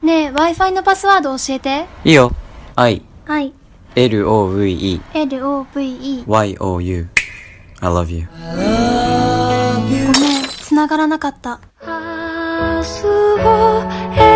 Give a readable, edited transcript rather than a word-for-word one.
ねえ、Wi-Fi のパスワード教えて。 いいよ。I LOVE YOU I love you。 ごめん、繋がらなかった。 明日を